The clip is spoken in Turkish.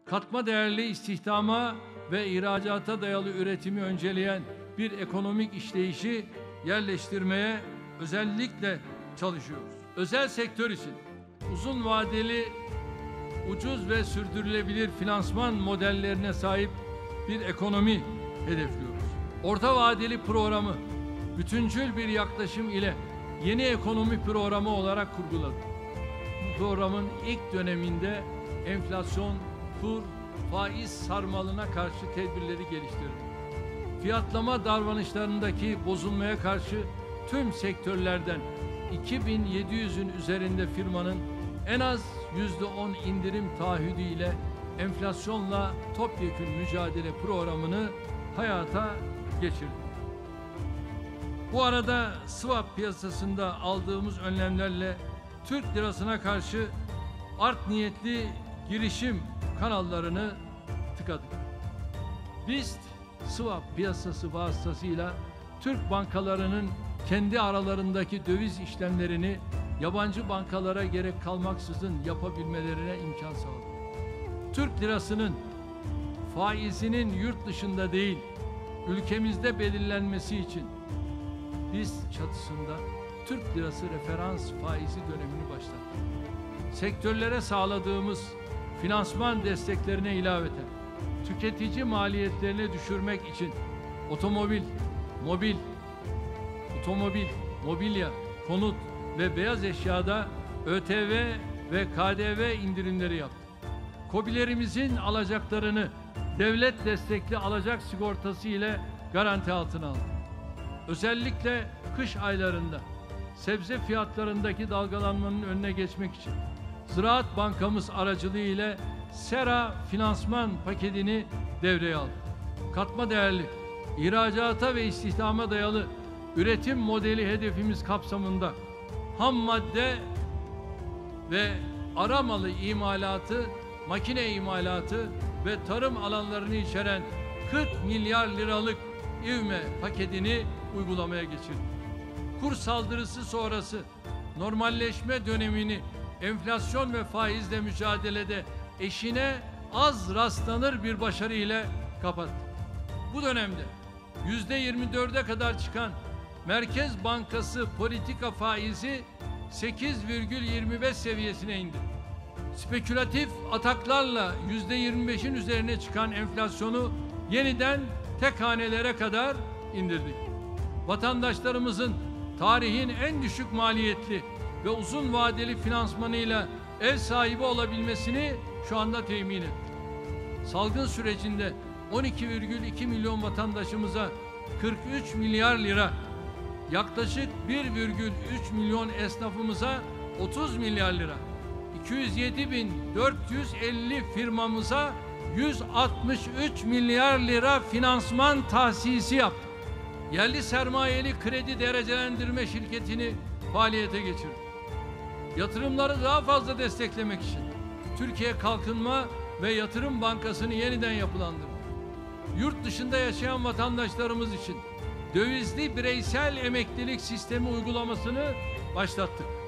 katma değerli istihdama ve ihracata dayalı üretimi önceleyen bir ekonomik işleyişi yerleştirmeye özellikle çalışıyoruz. Özel sektör için uzun vadeli, ucuz ve sürdürülebilir finansman modellerine sahip bir ekonomi hedefliyoruz. Orta vadeli programı bütüncül bir yaklaşım ile yeni ekonomi programı olarak kurguladık. Bu programın ilk döneminde enflasyon, kur, faiz sarmalına karşı tedbirleri geliştirdik. Fiyatlama davranışlarındaki bozulmaya karşı tüm sektörlerden 2700'ün üzerinde firmanın en az %10 indirim taahhüdüyle enflasyonla topyekün mücadele programını hayata geçirdik. Bu arada swap piyasasında aldığımız önlemlerle Türk lirasına karşı art niyetli girişim kanallarını tıkadık. BIST swap piyasası vasıtasıyla Türk bankalarının kendi aralarındaki döviz işlemlerini yabancı bankalara gerek kalmaksızın yapabilmelerine imkan sağladı. Türk lirasının faizinin yurt dışında değil, ülkemizde belirlenmesi için BIST çatısında Türk lirası referans faizi dönemini başlattık. Sektörlere sağladığımız finansman desteklerine ilaveten tüketici maliyetlerini düşürmek için otomobil, mobilya, konut ve beyaz eşyada ÖTV ve KDV indirimleri yaptık. KOBİ'lerimizin alacaklarını devlet destekli alacak sigortası ile garanti altına aldık. Özellikle kış aylarında sebze fiyatlarındaki dalgalanmanın önüne geçmek için Ziraat Bankamız aracılığı ile Sera finansman paketini devreye aldı. Katma değerli, ihracata ve istihdama dayalı üretim modeli hedefimiz kapsamında ham madde ve ara malı imalatı, makine imalatı ve tarım alanlarını içeren 40 milyar liralık ivme paketini uygulamaya geçirdik. Kur saldırısı sonrası normalleşme dönemini enflasyon ve faizle mücadelede eşine az rastlanır bir başarı ile kapattık. Bu dönemde %24'e kadar çıkan Merkez Bankası politika faizi 8,25 seviyesine indi. Spekülatif ataklarla %25'in üzerine çıkan enflasyonu yeniden tek hanelere kadar indirdik. Vatandaşlarımızın tarihin en düşük maliyetli ve uzun vadeli finansmanıyla ev sahibi olabilmesini şu anda temin ettik. Salgın sürecinde 12,2 milyon vatandaşımıza 43 milyar lira, yaklaşık 1,3 milyon esnafımıza 30 milyar lira, 207.450 firmamıza 163 milyar lira finansman tahsisi yaptık. Yerli sermayeli kredi derecelendirme şirketini faaliyete geçirdik. Yatırımları daha fazla desteklemek için Türkiye Kalkınma ve Yatırım Bankası'nı yeniden yapılandırdık. Yurt dışında yaşayan vatandaşlarımız için dövizli bireysel emeklilik sistemi uygulamasını başlattık.